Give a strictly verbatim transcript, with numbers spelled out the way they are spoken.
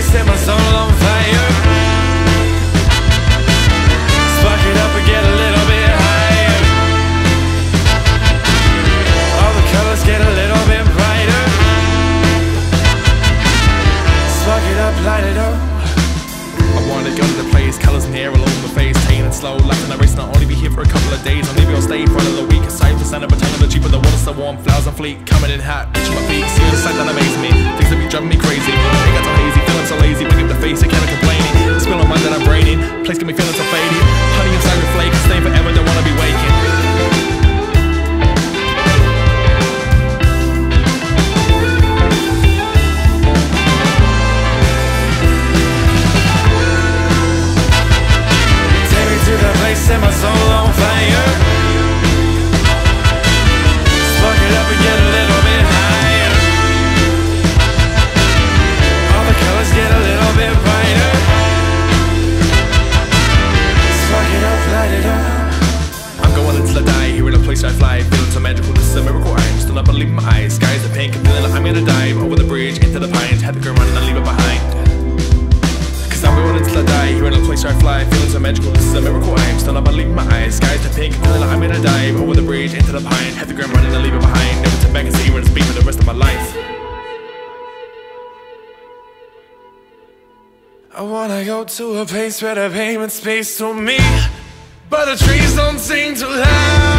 set my soul on fire. Spark it up and get a little bit higher. All the colors get a little bit brighter. Spark it up, light it up. I wanna go to the place, colors in the air all over my face, taking it slow, like in a race, not only be here for a couple of days. I'll leave you on stay for another week, aside from the but telling the cheaper, the water's so warm, flowers on fleek, coming in hot, itching my feet, seeing the sight that amazes me, things that be driving me crazy. Ain't got so hazy, feeling so lazy, wake up the face, I can't complaining, spill on mine that I'm braining, place got me feeling so faded, honey inside your flake, staying forever, don't wanna be waking. Set my soul on fire. Spark it up and get a little bit higher. All the colors get a little bit brighter. Spark it up, light it up. I'm going until I die, here in a place I fly, feeling so magical, this is a miracle. I'm still not believing my eyes, skies are pink, and feeling like I'm gonna dive over the bridge into the pines, had to go running and leave it behind. I'm going until I die, here in a place where I fly, feeling so magical, this is a miracle. I'm still not believing my eyes, skies are pink, feeling like I'm gonna dive over the bridge into the pine, hit the ground running and leave it behind, never turn back and see where it's been for the rest of my life. I wanna go to a place where the pavement space to me, but the trees don't seem to have